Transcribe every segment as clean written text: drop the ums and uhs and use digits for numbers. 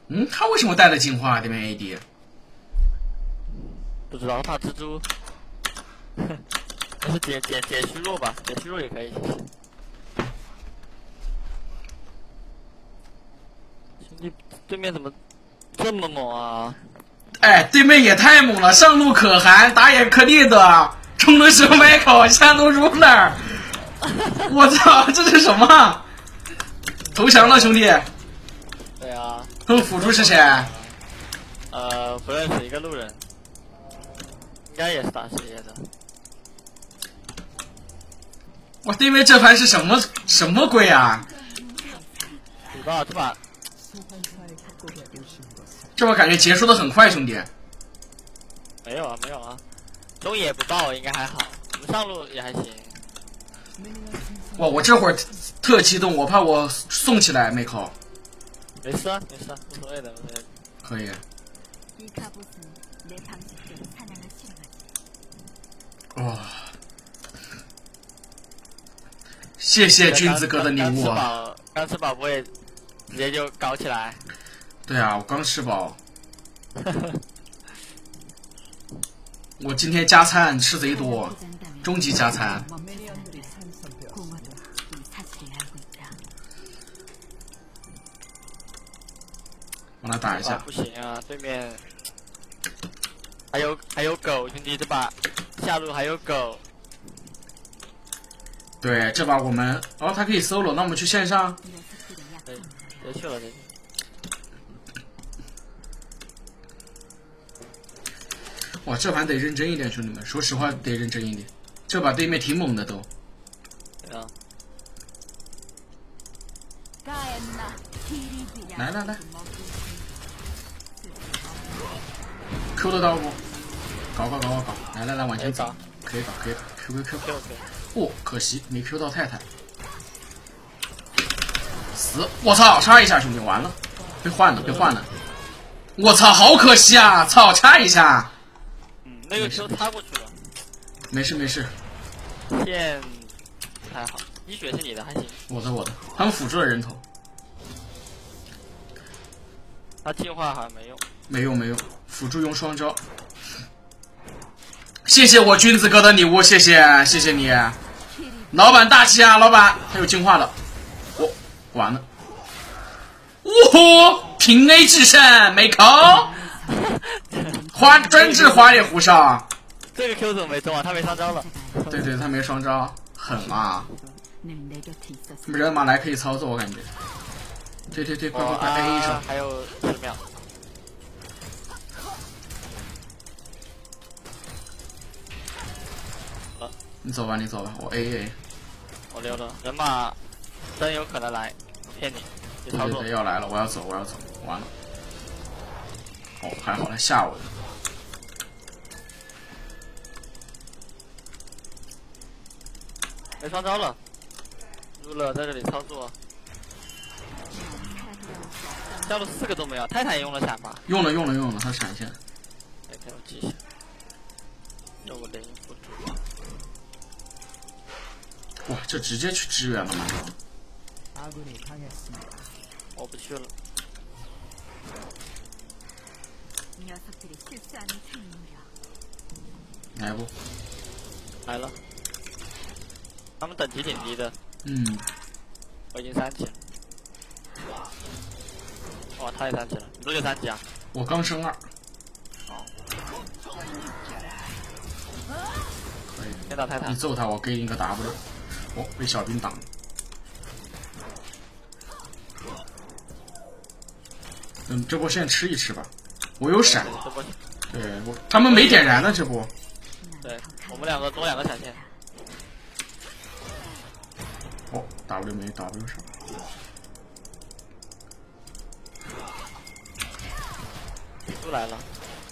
嗯，他为什么带了进化？对面 AD 不知道，怕蜘蛛。那是减虚弱吧？减虚弱也可以。兄弟，对面怎么这么猛啊？ 哎，对面也太猛了，上路可汗，打野可利的，冲的是麦考，下路 ruler， 我操，这是什么？投降了，兄弟。 对啊。 他们辅助是谁？ 不认识，一个路人，应该也是打实业的。 哇，对面这盘是什么鬼啊？ 不知道这把感觉结束的很快，兄弟。 没有啊，中野不爆应该还好，我们上路也还行。 哇，我这会儿特激动，我怕我送起来没扣。 没事啊，无所谓的。 可以。哇，谢谢君子哥的礼物。 刚吃饱不会直接就搞起来。 对啊，我刚吃饱。我今天加餐吃贼多，终极加餐。帮他打一下。 不行啊，对面还有狗，兄弟，这把下路还有狗。 对，这把我们他可以 solo， 那我们去线上。 对，别去了这。 哇，这盘得认真一点，兄弟们，说实话得认真一点。这把对面挺猛的都。 对啊。 来 ，Q 得到不？搞，来，往前走，可以搞 ，Q。哦，可惜没 Q 到太太。死！我操，插一下，兄弟，完了，被换了。我操，好可惜啊！操，插一下。 那个 Q 插过去了。 没事。 线还好，一血是你的，还行。 我的，他们辅助了人头。 他进化好像没用。 没用，辅助用双招。谢谢我君子哥的礼物，谢谢你，老板大气啊，老板，还有进化了，完了，平 A 制胜没扣，专治花里胡哨。 这个 Q 怎么没中啊？他没双招了。 对，他没双招，狠啊！人马来可以操作，我感觉。对，快 A 上。 还有10秒。 你走吧，我 A。 我溜了，人马真有可能来骗你。 对，要来了，我要走，完了。还好他吓我。 没双招了，入了在这里操作。下路4个都没有，泰坦也用了闪吧？ 用了，他闪现。 给我记一下。有个雷影辅助。 哇，这直接去支援了吗？ 我不去了。 来不？ 来了。他们等级挺低的。我已经3级了。哇，他也3级了，你多久3级啊？ 我刚升2。可以。 先打泰坦。 你揍他，我给你一个 W。被小兵挡。这波先吃一吃吧。我有闪。对，他们没点燃呢，这波。 对，我们多2个闪现。 W 没 W 上。 蜘蛛来了。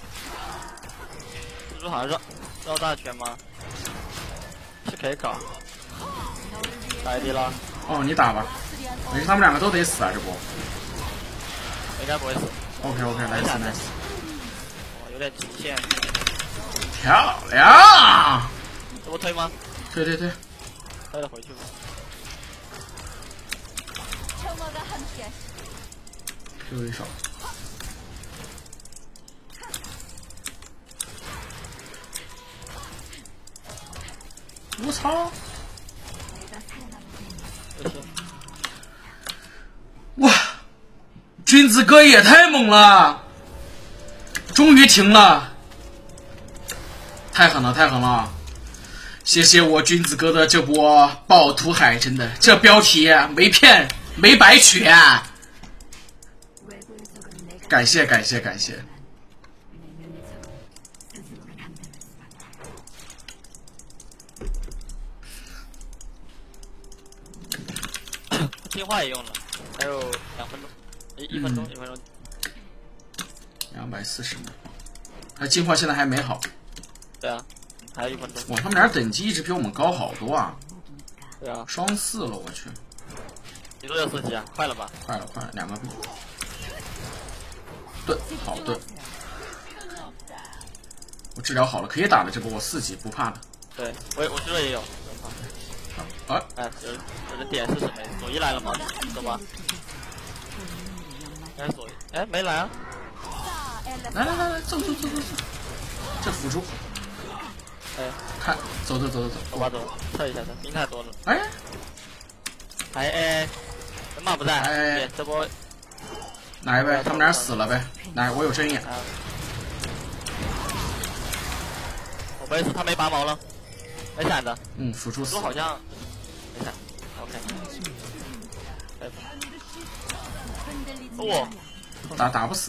蜘蛛好像绕大圈吗？是可以搞。打 AD 了。 你打吧。没事，他们2个都得死啊，这波。 应该不会死。 OK， nice。 有点极限。 漂亮。 这波推吗？ 对。 推了回去吧。 Q 一手。 我操！哇，君子哥也太猛了！终于停了，太狠了，太狠了！谢谢我君子哥的这波暴屠海，真的，这标题没骗，没白取啊！感谢感谢感谢。 进化也用了，还有2分钟，1分钟，1分钟。 240秒，他进化现在还没好。 对啊，还有1分钟。 哇，他们俩等级一直比我们高好多啊！ 对啊， 双4了，我去。 你多久4级啊？快了吧？ 快了，快了，2个币。盾，好盾。我治疗好了，可以打了，这波我4级不怕了。 对，我这也有。 啊！ 哎，有人点是什么？左一来了吗？走吧。哎，左一，哎，没来啊。 来来来来，走。这辅助。 哎， 看，走。 走吧，撤一下，这兵太多了。 哎， 人马不在。 哎， 这波。 来呗，他们俩死了呗。来，我有针眼。 我没事，他没拔毛了，没闪的。 辅助死。 好像没闪。OK。哇！ 打不死。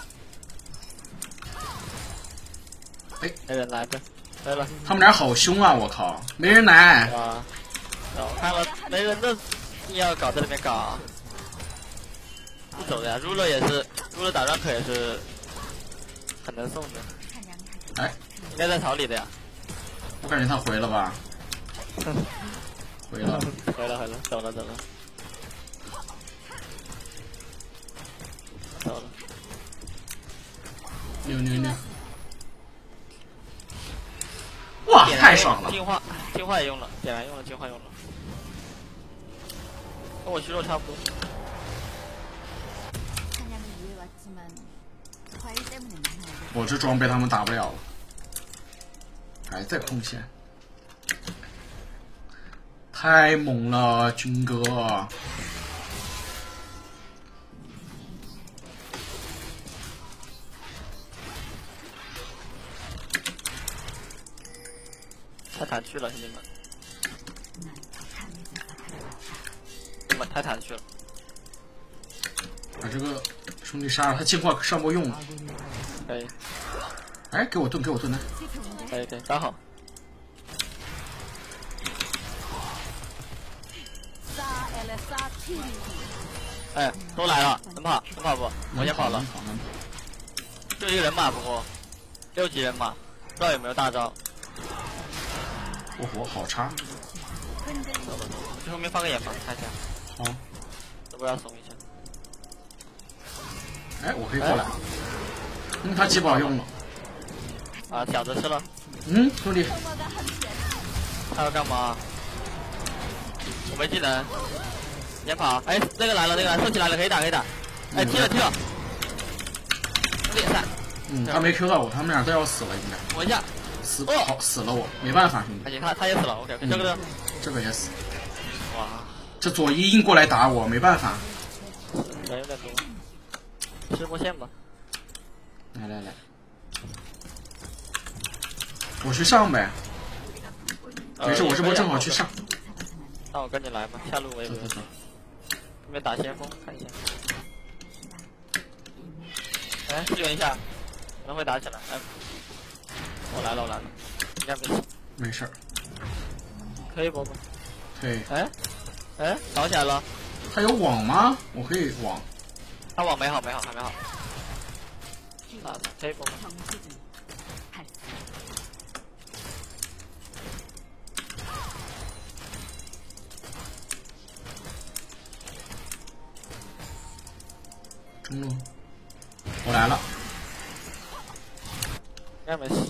哎， 没人来呗。来了。 他们俩好凶啊！我靠，没人来。 啊！我看了，没人的，硬要搞在那边搞。不走的呀，Ruler 也是，Ruler 打 rank 也是很能送的。 哎， 应该在草里的呀。 我感觉他回了吧？回了，走了。牛！哇，太爽了！ 进化也用了，点燃用了，进化用了，跟我虚弱差不多。 我这装备他们打不了了，还在空线，太猛了，军哥！ 太弹去了，兄弟们，太弹去了。 把这个兄弟杀了，他进化上波用了。 可以。 哎，给我盾来。 可以，刚好。哎，都来了，能跑不？我先跑了。就一个人马，不过6级人马，不知道有没有大招。 我好差。 去后面放个眼防看一下。 好。 这波要怂一下。 哎，我可以过来。他几宝用了。 啊，小子吃了。 兄弟。 他要干嘛？我没技能。先跑。哎，那个来了，圣骑来了，可以打。哎，踢了。有点散。 他没 Q 到我，他们俩都要死了，应该。 我一下。 死了我，没办法，兄弟。 他也死了 ，OK， 这个也死。 哇， 这左一硬过来打我，没办法。 人有点多，吃波线吧。 来，我去上呗。没事，我这波正好去上。 那我跟你来吧，下路我也不用。这边打先锋，看一下。哎，支援一下，可能会打起来。哎。我来了，应该没事。 没事。 可以播吗？ 可以。 哎，倒起来了。 他有网吗？我可以网。 他网没好，还没好。啊，可以播吗？ 中路。我来了。 应该没事。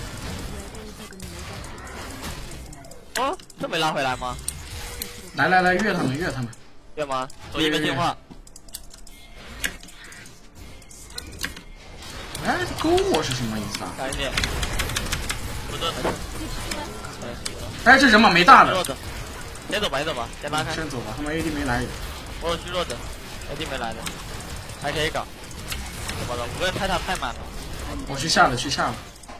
哦，这没拉回来吗？ 来，越他们。 越吗？左一没进化。 哎，勾我是什么意思啊？ 赶紧点。 不对，没事。 哎，这人马没大的， 弱者，先走吧，先走吧，先拉开。 先走吧，他们 AD 没来。 我有虚弱者，AD 没来的，还可以搞。怎么了？5个人泰坦太满了。 我去下了，去下了。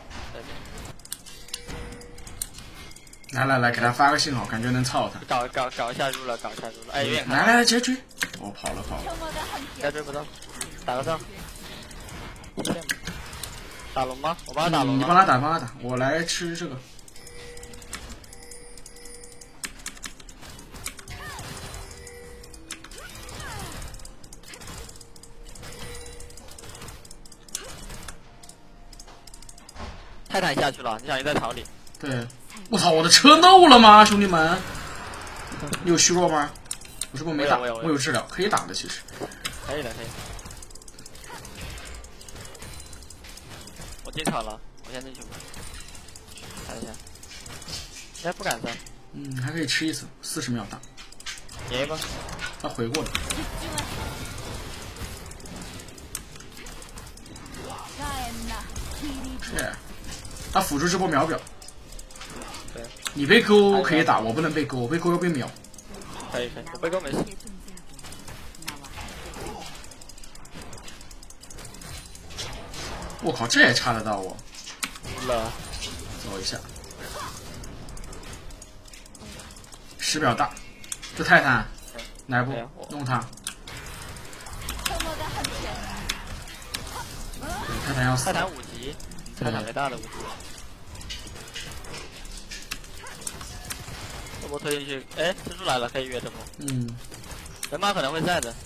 来，给他发个信号，感觉能操他。 搞一下入了，搞一下入了。哎，有点看。 来，直接追！我跑了。 该追不到，打个仗。打龙吗？我帮他打龙。 你帮他打，我来吃这个。 泰坦下去了，你小心在草里。 对，我操，我的车漏了吗，兄弟们？你有虚弱吗？我这不没打，我有治疗，可以打的其实。 可以的。我进场了，我先进去吧。看一下，应该不敢上。 还可以吃一次，40秒打。 爷吧。 他回过了。是。他辅助这波秒表。 对。 你被勾可以打，我不能被勾，我被勾要被秒。 可以，我被勾没事。 我靠，这也插得到我。 了。 走一下。10秒大，这泰坦，哪一步？弄他。泰坦要死。 泰坦5级，泰坦没大的5级。这波推进去，哎，蜘蛛来了，可以越这波。人马可能会在的。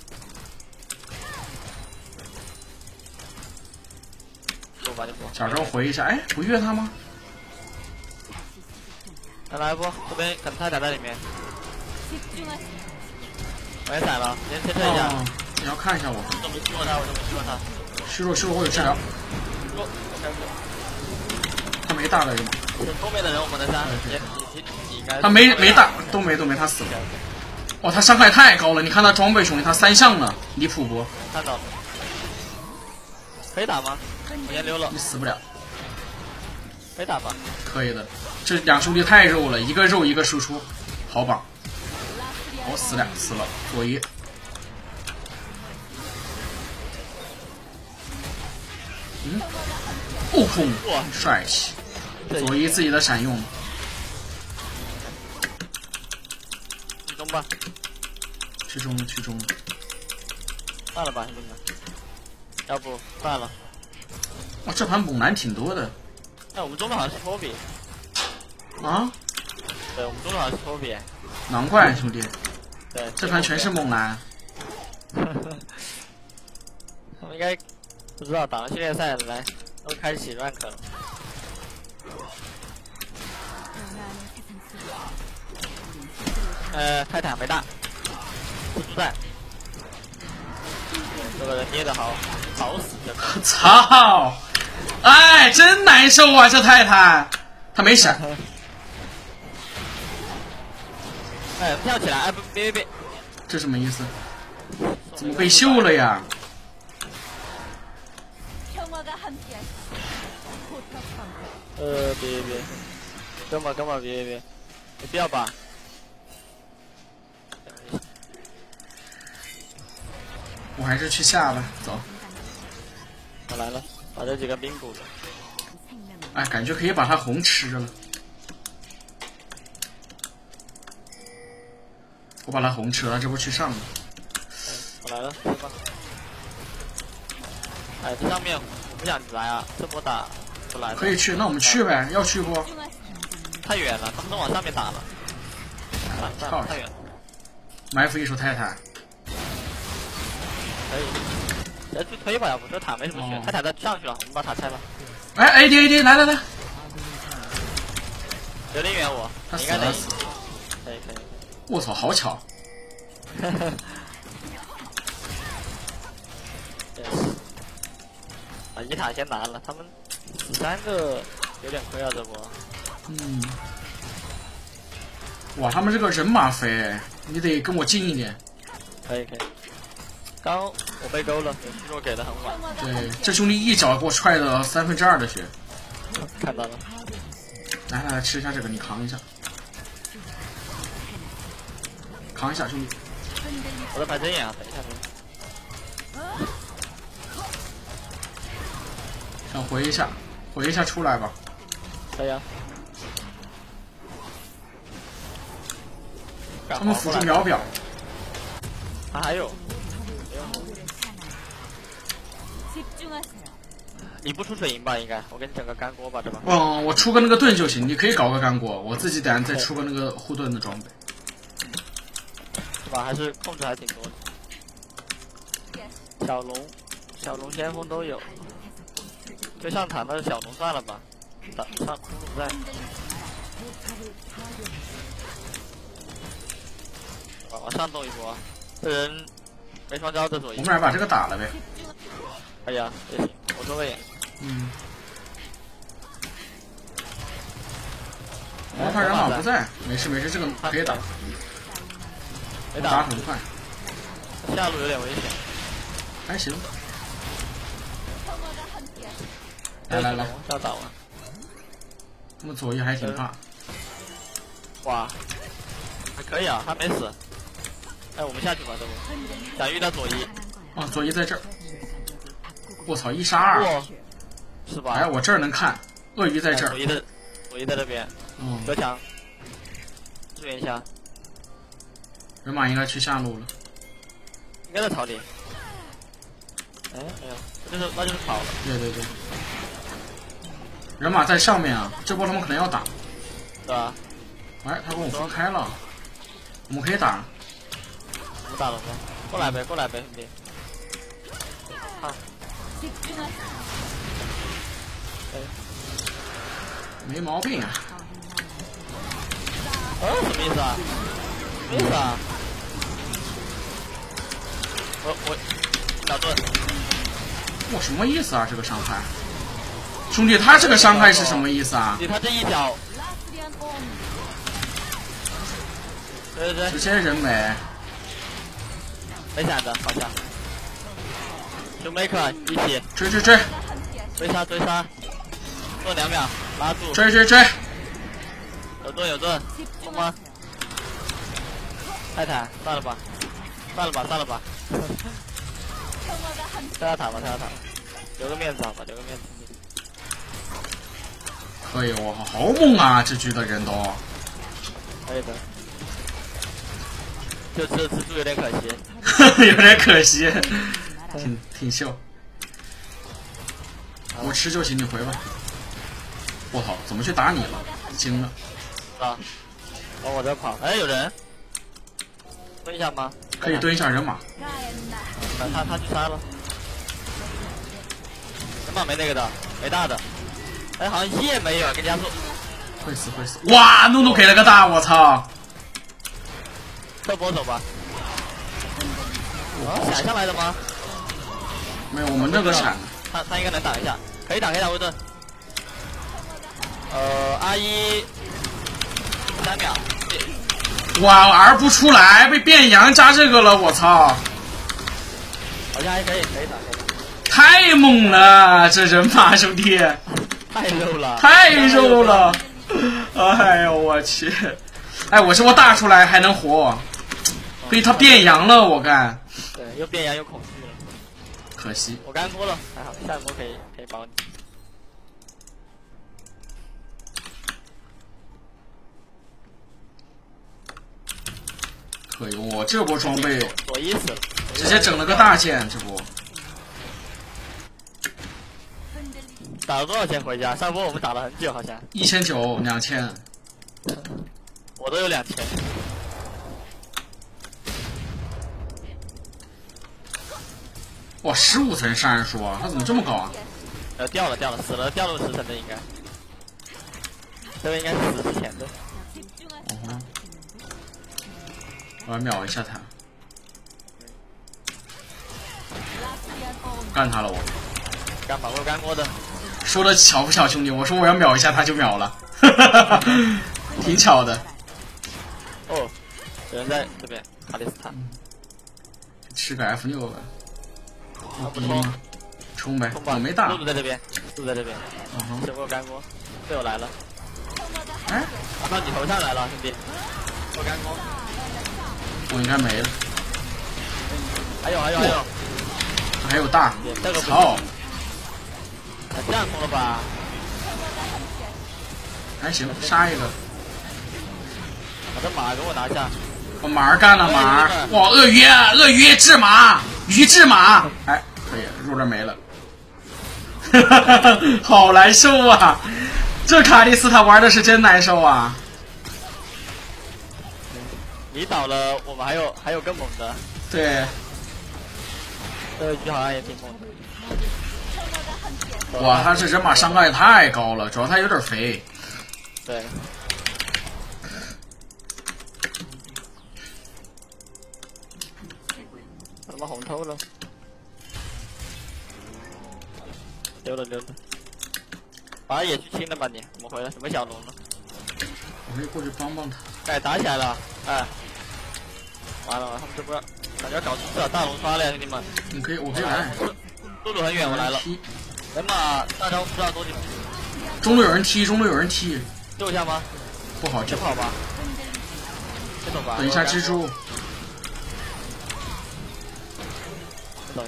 假装回一下，哎，不越他吗？ 来一波，这边可能泰坦在里面。我也闪了，先推一下。 你要看一下我。 我怎么虚弱他？ 虚弱，我有治疗。他没大的人吗？ 后面的人我们能杀。 他没大，都没，他死了。哇，他伤害太高了！你看他装备，兄弟，他3项呢，离谱不？ 看到了。可以打吗？我先溜了。 你死不了。 可以打吧？ 可以的。这两兄弟太肉了，一个肉一个输出，好榜。我死了，左一。悟空，帅气。左一自己的闪用。 去中吧。 去中。 算了吧，兄弟们。要不算了。 哇，这盘猛男挺多的。 哎，我们中路好像是托比。 啊？ 对，我们中路好像是托比。 难怪兄弟。 对， 这盘全是猛男。 他们应该不知道打完训练赛来，都开始洗 rank 了。泰坦没大，不出在。这个人捏的好死这个。 操！哎，真难受啊！这泰坦，他没闪。 哎，跳起来！哎，别！ 这什么意思？怎么被秀了呀？ 别！跟吧，别！没必要吧？ 我还是去下吧，走。 我来了，把这几个兵补了。 哎，感觉可以把他红吃了。我把他红吃了，这不去上了。 我来了，去吧。哎，这上面我不想来啊，这波打不来。 可以去，那我们去呗，要去不？ 太远了，他们都往上面打了。太远了。 埋伏一手泰坦。 可以，来去推吧，要不这塔没什么血，泰坦在上去了，我们把塔拆了。 哎 ，AD， 来， 有点远我， 他死了。 可以。 我操，好巧。 把一塔先拿了，他们3个有点亏啊这波。 哇，他们这个人马飞，你得跟我近一点。 可以。刚我被勾了，虚弱给的很晚。 对，这兄弟一脚给我踹了2/3的血。 看到了。 来来来，吃一下这个，你扛一下，扛一下，兄弟。 我在排针眼啊，等一下。 想回一下，回一下出来吧。 可以啊。 他们辅助秒表。 他还有。你不出水银吧？应该，我给你整个干锅吧，对吧？ 嗯，我出个那个盾就行，你可以搞个干锅，我自己等下再出个那个护盾的装备， 是吧？还是控制还挺多的。小龙先锋都有，就上塔的小龙算了吧，上空不在。往上动一波，这人没双招的左翼。 我们来把这个打了呗。 可以啊，也行，我做个眼。 嗯。哦，他人马不在，没事没事，这个可以打。 没打很快。 下路有点危险。 还行。来来来， 要打完。 他们左翼还挺怕。 哇，还可以啊，还没死。哎，我们下去吧，这不。想遇到左翼。 哦，左翼在这儿。我操，1杀2。 是吧？ 哎，我这儿能看，鳄鱼在这儿。 左翼在这边。隔墙。支援一下。 人马应该去下路了。 应该在草里。哎，没有，那就是跑了。 对对对。人马在上面啊，这波他们可能要打。 对吧？ 哎，他跟我分开了，我们可以打。 我们打了吗？过来呗，过来呗，兄弟。啊。 没毛病啊。 什么意思啊？什么意思啊？我小盾。 哇，什么意思啊？这个伤害，兄弟，他这个伤害是什么意思啊？ 他这一脚。对， 直接人没。 没闪的，好像。兄妹克一起。 追！追杀！做2秒，拉住。 追！ 有盾，冲吗？泰坦，算了吧。跳塔吧，留个面子好吧，留个面子。 可以，我好猛啊！这局的人都。 可以的。就这次输有点可惜。 有点可惜，挺秀。我吃就行，你回吧。我操，怎么去打你了？惊了。 啊！往我这跑，哎，有人。蹲一下吗？ 可以蹲一下人马。 他去杀了。人马没那个的，没大的。哎，好像叶没有，跟加速。 会死！哇，怒怒给了个大，我操！ 侧波走吧。闪上来的吗？ 没有，我们那个闪。 他应该能挡一下，可以挡威盾。阿一3秒。 哇，R 不出来，被变羊加这个了，我操！ 好像还可以挡。 太猛了，这人马兄弟。 太肉了。 太肉了！哎呦我去！哎，我这波大出来还能活，被他变羊了，我干。 对，又变羊又恐惧了。 可惜。 我干锅了，还好，下一波可以帮你。 可以，我这波装备左一死， 直接整了个大件，这波。 打了多少钱回家？上波我们打了很久，好像。 1900、2000。 我都有2000。 哇，15层杀人数啊，他怎么这么高啊？ 掉了，死了，掉了10层的应该。这个应该是死之前的。 我要秒一下他。干他了我。 干吧，我有干锅的。 说的巧不巧，兄弟？我说我要秒一下他就秒了，挺巧的。 哦，有人在这边，卡里斯塔。 吃个 F6吧。 不冲， 冲呗， 冲吧。 我没大。 露露在这边， 就在这边，吃过干锅，队友来了， 哎， 打到你头上来了，兄弟，过干锅， 我应该没了。 还有， 还有大， 这个操！ 这样冲了吧？ 还行，杀一个。 把这马给我拿下。 我马儿干了马儿，哇！鳄鱼制马，鱼制马，哎，可以，入这没了。好难受啊！这卡莉斯塔玩的是真难受啊！ 你倒了，我们还有更猛的。 对。 这个局好像也挺猛的。 哇，他这人马伤害也太高了，主要他有点肥。 对。他妈红透了。溜了。把野区清了吧你，怎么回来？什么小龙呢？ 我可以过去帮帮他。 哎，打起来了！哎，完了，他们这不感觉搞出不了大龙刷了呀，兄弟们！ 你可以，我可以来。 路很远，我来了。人马大招不知道多久。 中路有人踢， 救一下吗？ 不好救。 跑吧。先走吧。 等一下蜘蛛。 等。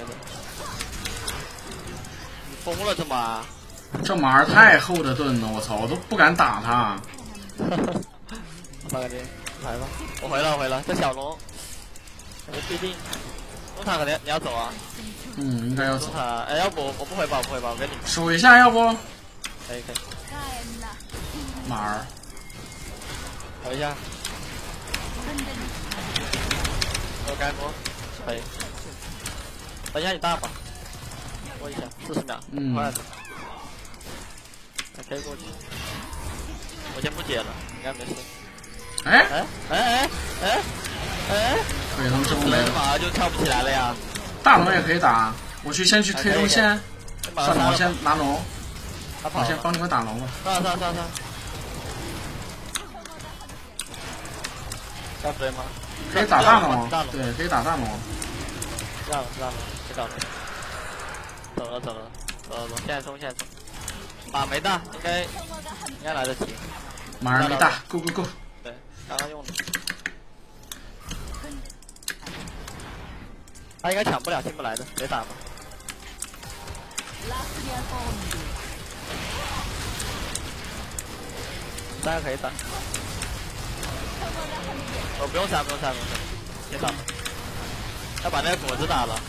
你疯了这马？ 这马儿太厚的盾了，我操，我都不敢打他。 发个兵，来吧，我回了，这小龙，感觉不一定。中塔可能你要走啊？ 应该要走。 中塔，哎，要不我不回吧，我跟你守一下，要不？ 可以。 马儿， 守一下。有干锅，可以。等一下你大吧，过一下，40秒，快点。还可以过去。我先不解了，应该没事。 哎，可以，他们这波没了。 马上就跳不起来了呀。 大龙也可以打，我先去推龙线。算了，我先拿龙。我先帮你们打龙吧。 上。要追吗？ 可以打大龙，对，可以打大龙。 知道了，知道了。走了，现在冲。马没大，应该来得及。 马儿没大 ，go。 对，刚刚用的。他应该抢不了，进不来的，别打吧。3个可以打。不用杀，先打。要把那个果子打了。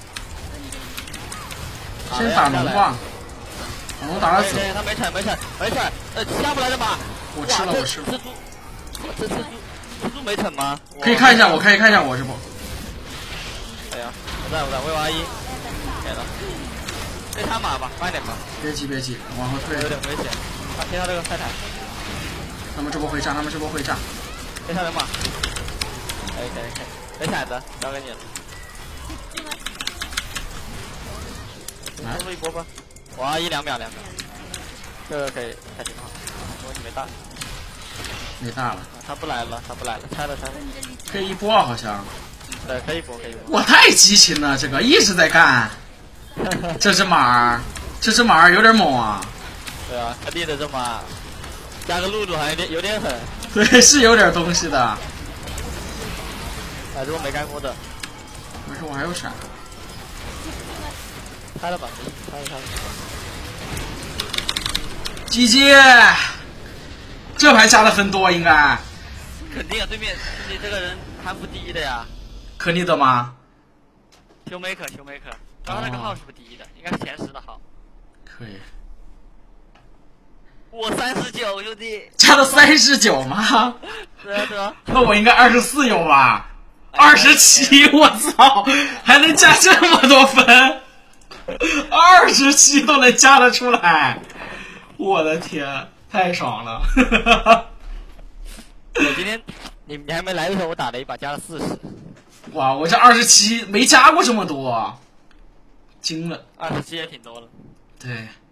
先打龙吧。龙打了死。 他没铲，下不来的马。 我吃了。 这蜘蛛没铲吗？ 可以看一下，我这波。 哎呀，我在，喂我阿姨。给了。对他马吧，慢点吧。 别急，往后退。 有点危险。贴他这个快塔。 他们这波会炸。 贴他人马。可以。没铲子，交给你了。来，一波吧。我阿姨2秒。这个可以，还挺好。我你没大。 没大了。 他不来了，拆了。 可以一波好像。 对，可以播。 我太激情了，这个一直在干。这只马儿有点猛啊。 对啊，他立的这马，加个露露还有点狠。 对，是有点东西的。 哎，这波没干过的。 没事，我还有闪。 开了吧，开了。 GG，这盘加的分多应该。 肯定啊，对面你这个人韩服第1的呀。 可逆的吗？ 修梅可，刚刚那个号是不是第1的？应该是前10的号。 可以。 我39，兄弟。 加到39吗？ 对啊。 那我应该24有吧？27，我操，还能加这么多分！27都能加得出来，我的天，太爽了！ 我今天你还没来的时候，我打了一把，加了40。 哇，我这27没加过这么多，惊了。 27也挺多了。 对。